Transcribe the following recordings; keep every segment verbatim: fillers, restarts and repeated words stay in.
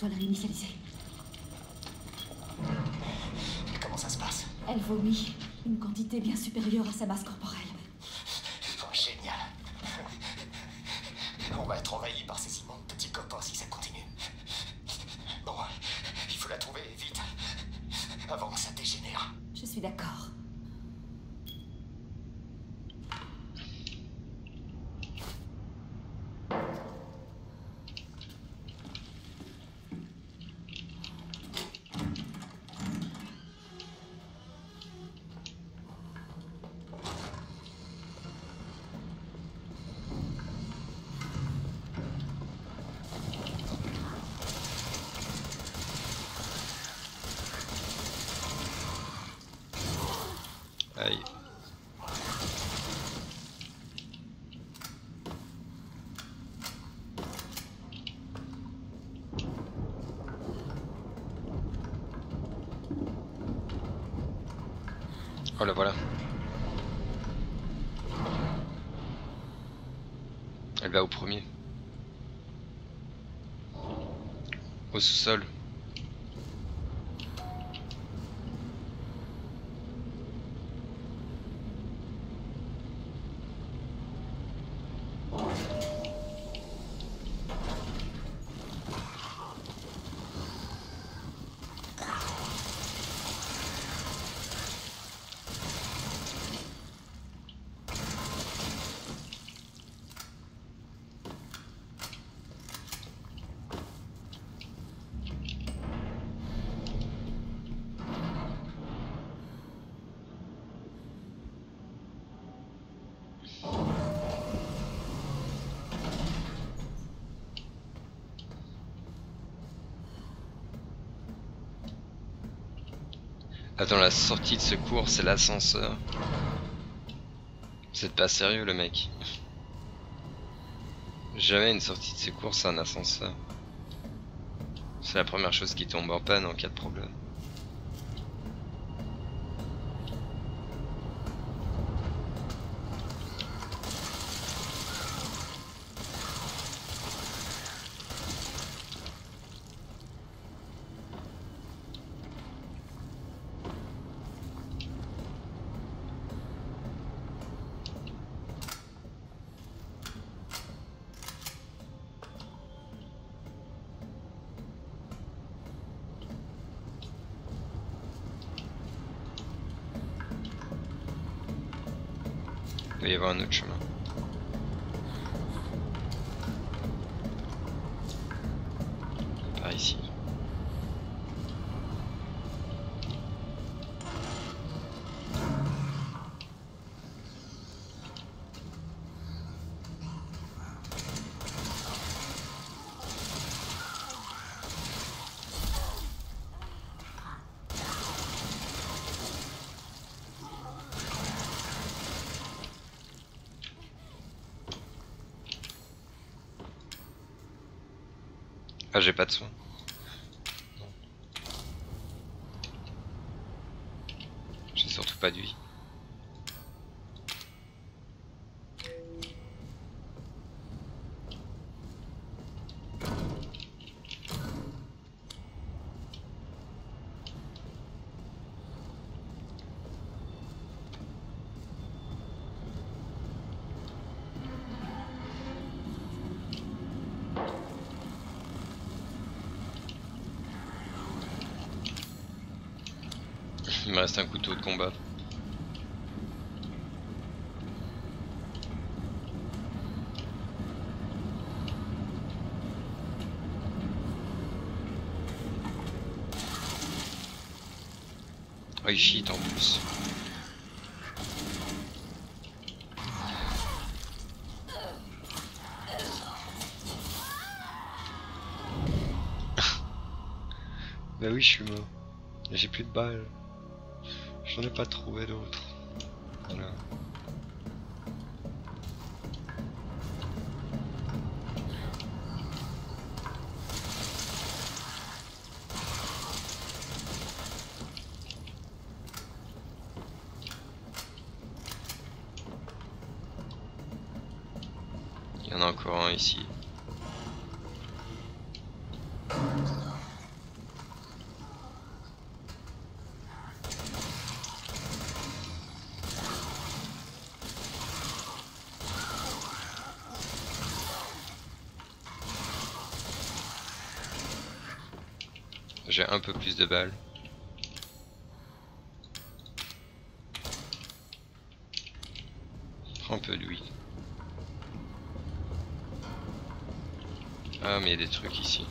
dois la réinitialiser. Comment ça se passe? Elle vomit une quantité bien supérieure à sa masse corporelle. Oh, génial. On va être envahi par ces immondes petits copains si ça continue. Bon, il faut la trouver vite, avant que ça dégénère. Je suis d'accord. Aïe. Oh la voilà. Elle va au premier. Au sous-sol. Attends, la sortie de secours, c'est l'ascenseur. C'est pas sérieux le mec. Jamais une sortie de secours, c'est un ascenseur. C'est la première chose qui tombe en panne en cas de problème. Il va y avoir un autre chemin. Par ici. Ah, j'ai pas de soin. Non. J'ai surtout pas de vie. Il me reste un couteau de combat. Oh, il cheat en plus. Bah oui, je suis mort. J'ai plus de balles. J'en ai pas trouvé d'autres. Voilà. Il y en a encore un ici. J'ai un peu plus de balles. Prends un peu de weed. Ah mais il y a des trucs ici.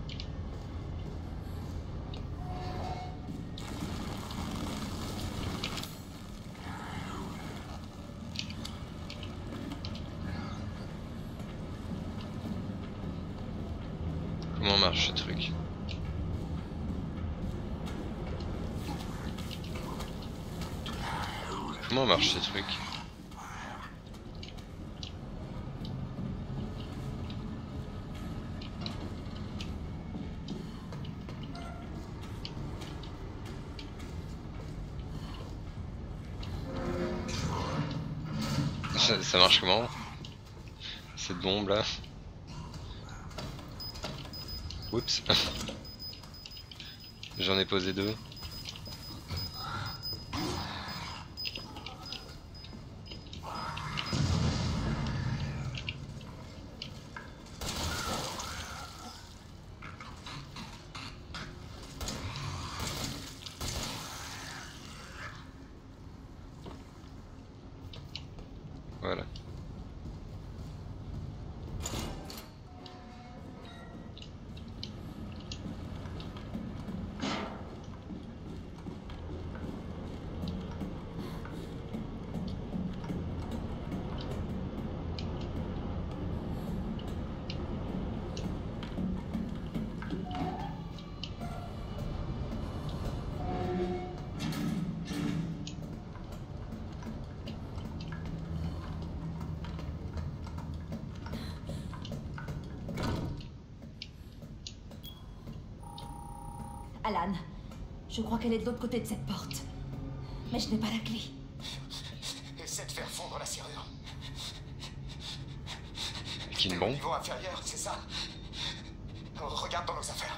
Comment marche ce truc? Comment marche ce truc? Ça, ça marche comment? Cette bombe là? Oups. J'en ai posé deux. Voilà. Alan, je crois qu'elle est de l'autre côté de cette porte. Mais je n'ai pas la clé. Essaie de faire fondre la serrure. Avec une T'es au bombe. niveau inférieur, c'est ça? Regarde dans nos affaires.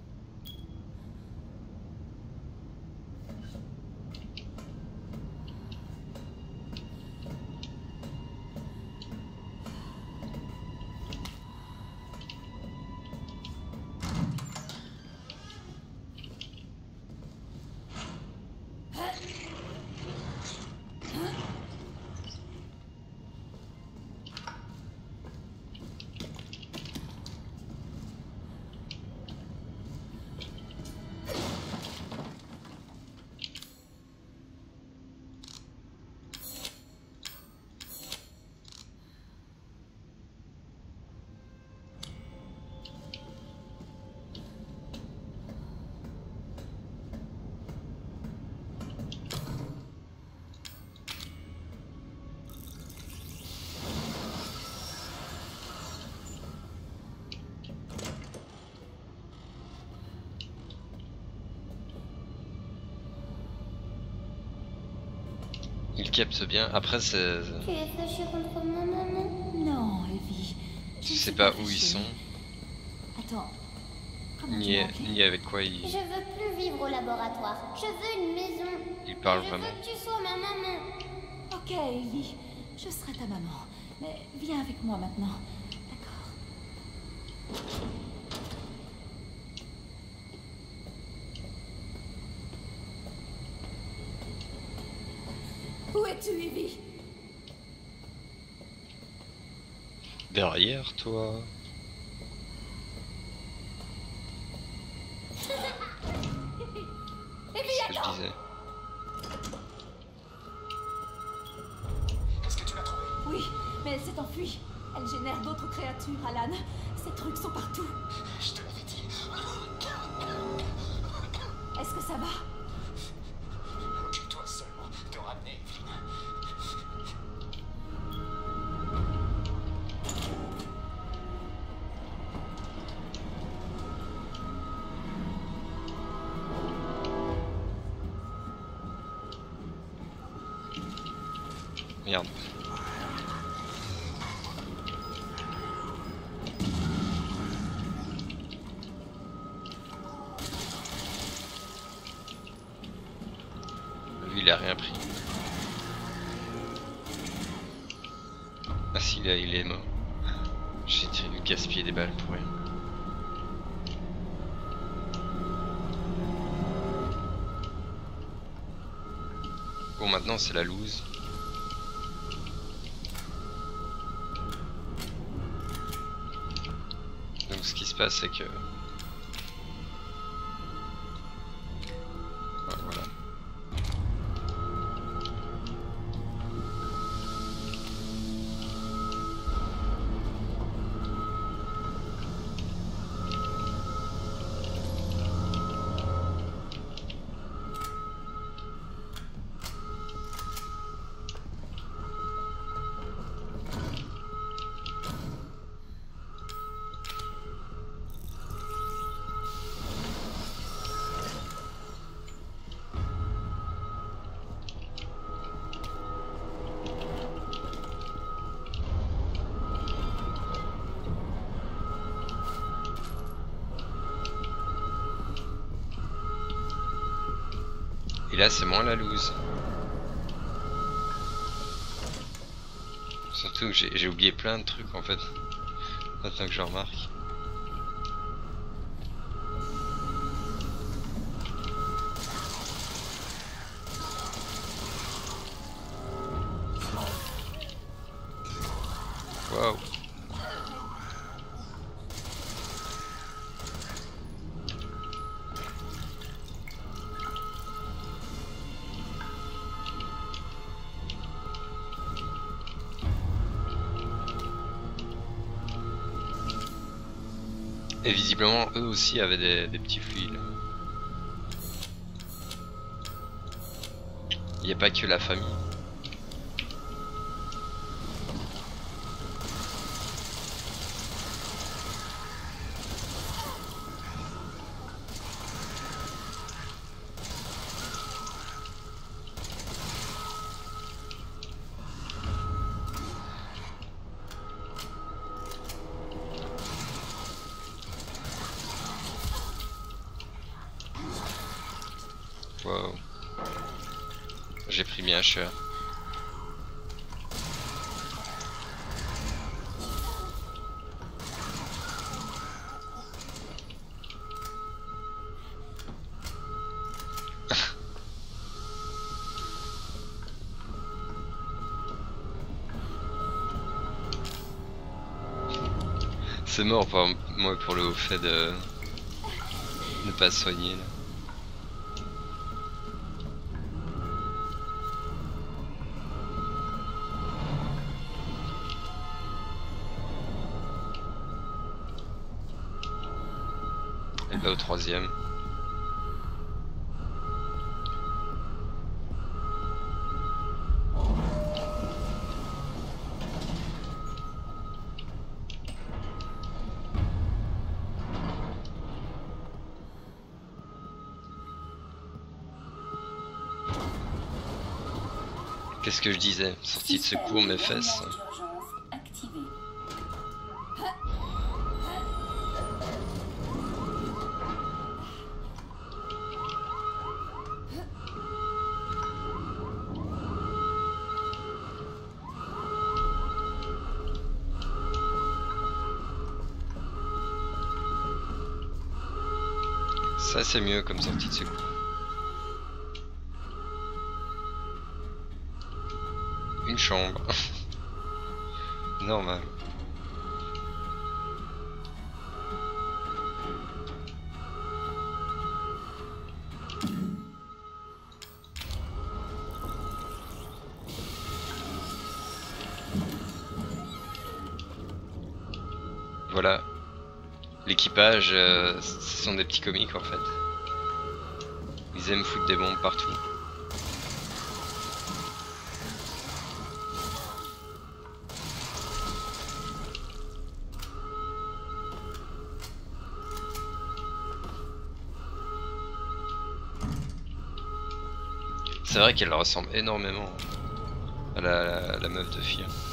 Il capte bien. Après, c'est. Tu es fâché contre ma maman? Non, Evie. Je ne sais suis pas où fâchée. ils sont, Attends. Comment ni, tu m'as appelé? ni avec quoi ils, Je veux plus vivre au laboratoire. Je veux une maison. ils parlent Je vraiment. veux que tu sois ma maman. Ok, Evie. Je serai ta maman. Mais viens avec moi maintenant. D'accord. Où es-tu, Evie? Derrière toi. Evie, C'est ce que je attends! disais. Est-ce que tu l'as trouvé? Oui, mais elle s'est enfuie. Elle génère d'autres créatures, Alan. Ces trucs sont partout. Je te l'avais dit. Est-ce que ça va? Occupe-toi seulement de ramener Evelyn. Merde. Lui, il a rien pris. Ah si, là, il est mort. J'ai gaspillé des balles pour rien. pour maintenant c'est la loose. Donc ce qui se passe c'est que... Ouais, voilà. Et là c'est moins la loose. Surtout que j'ai oublié plein de trucs en fait. Maintenant que je remarque. Waouh. Et visiblement eux aussi avaient des, des petits fluides. Il n'y a pas que la famille. Wow. J'ai pris bien cher. C'est mort pour moi pour le fait de ne pas soigner là. Elle va au troisième. Qu'est-ce que je disais? Sortie de secours, mes fesses. Ça c'est mieux comme sortie de secours. Une chambre. Normal. Voilà. L'équipage, euh, ce sont des petits comiques en fait. Ils aiment foutre des bombes partout. C'est vrai qu'elle ressemble énormément à la, la, la meuf de Fear.